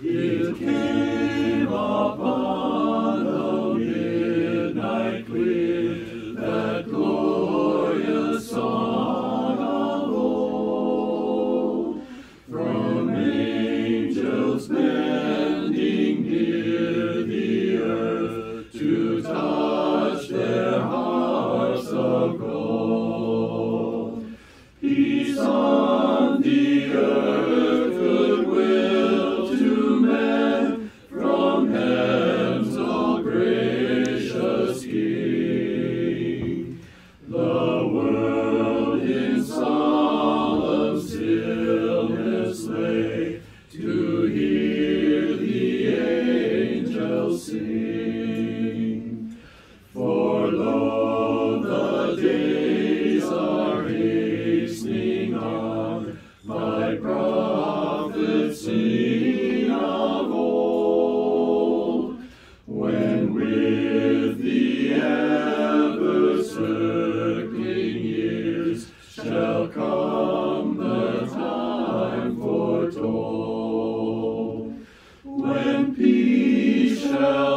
It came upon the midnight clear, that glorious song of old, from angels bending near the earth to touch their hearts of gold. Peace on the earth, goodwill to men, from heaven's all gracious King. The world in solemn stillness lay, to hear the angels sing. For lo, the days are hastening on, by prophecy of old, when with the ever-circling years shall come the time foretold, when peace shall